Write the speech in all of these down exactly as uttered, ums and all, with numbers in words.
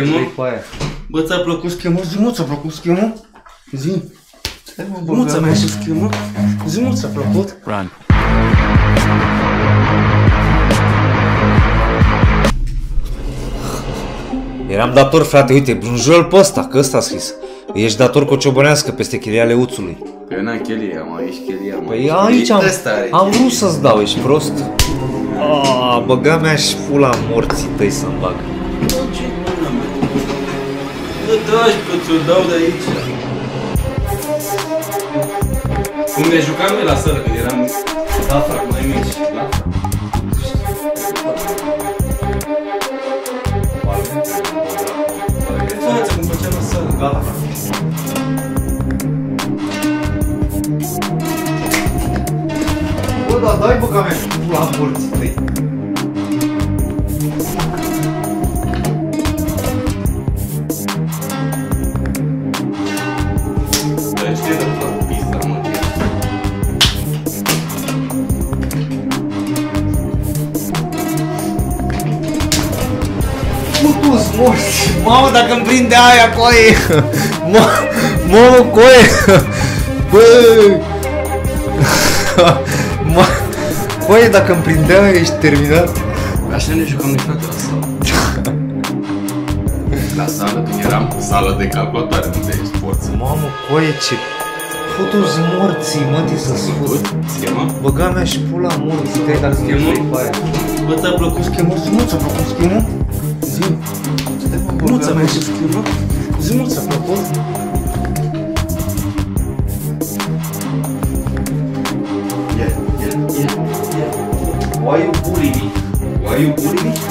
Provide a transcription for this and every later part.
Bă, ți-a plăcut schemul? Zi, mă, ți-a plăcut schemul? Zi. Nu ți-a plăcut schemul? Zi, mă, ți-a plăcut? Run. Eram dator, frate, uite, brânjol pe ăsta, că ăsta a scris. Ești dator cu o ciobănească peste cheliale uțului. Păi eu n-am chelie, am aici chelia. Păi aici am, am vrut să-ți dau, ești prost? Aaaa, băga mea și pula morții tăi să-mi bag. Nu tragi că ți-o dau de aici. Cum ne jucam noi la sără când eram da, frate, mai mici, da? Față, cum făceam la sără, gata, frate. Bă, da, dai băga mea și pula morții tăi. Putu-s morți! Mamă, dacă îmi prinde aia, coaie! Mamă, coaie! Băi! Coaie, dacă îmi prinde aia, ești terminat? Așa ne jucam noi, frate, la sală. La sală, când eram sală de calculatoare, unde ești forță. Mamă, coaie, ce... Putu-s morții, mă, să-ți fut. Schema? Băga mea și pula morții tăi, dacă schemul? Bă, ți-a plăcut schemul? Zi, mă, ți-a plăcut schemul? Zi. Nu ți-a plăcut schemul? Zi, mă, ți-a plăcut? Ia, ia, ia, ia. Why you bully me? Why you bully me?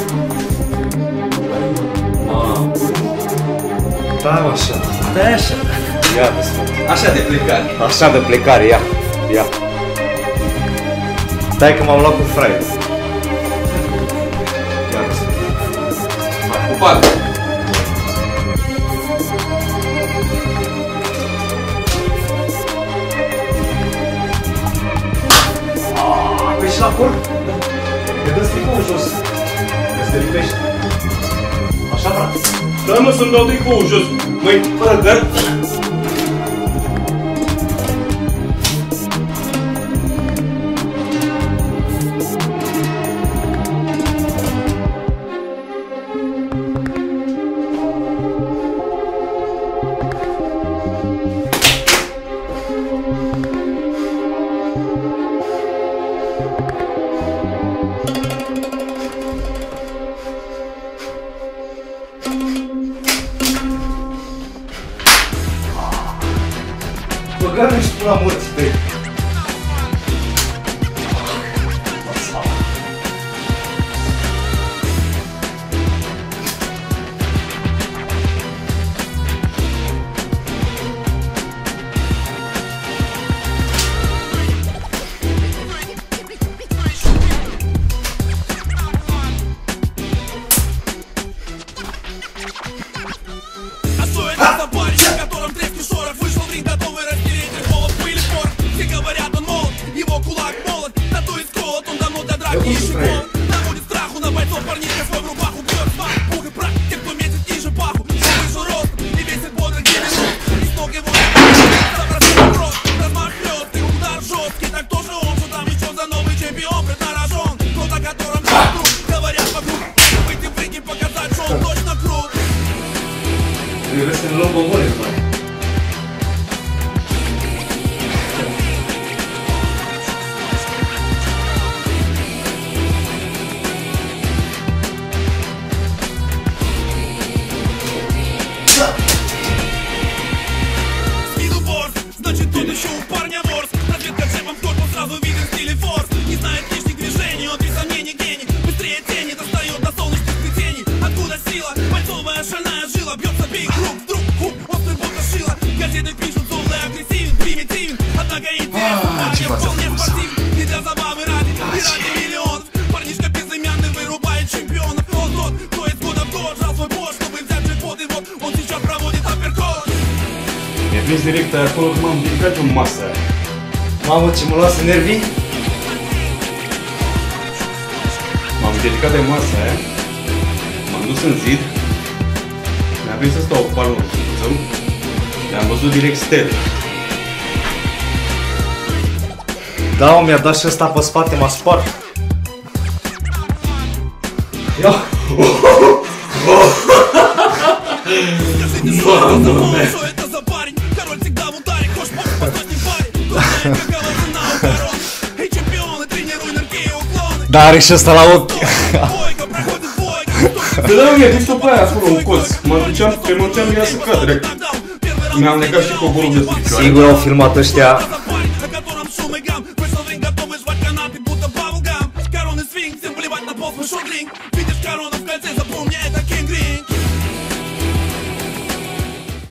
Ma, Stai așa. stai așa. Ia vezi. Așa de plecare. Așa de plecare, ia. Ia. Stai că m-am luat cu fraier. Ia vezi. Cu pată. Păi și la corp? Te dă tricoul jos. Că se lipește. Așa, frate. Stai, mă, să-mi dau tricoul jos. Măi, fără găr. Băga-mi și pula morții tăi. Trebuie să ne luăm bomboane, bă. Vezi direct acolo că m-am ridicat în masă. Mamă, ce mă luase nervii? M-am ridicat de masă aia, m-am dus în zid Mi-a venit să stau cu palmul, mi-am văzut direct stele. Da, mă, mi-a dat și ăsta pe spate, m-a spart. Ia! Da, are și ăsta la ochi. Că da, mi-a dus-o pe aia acolo, în colț. Mă duceam, pe mă duceam, ea să cadre. Mi-am legat și coborul de picioare. Sigur au filmat ăștia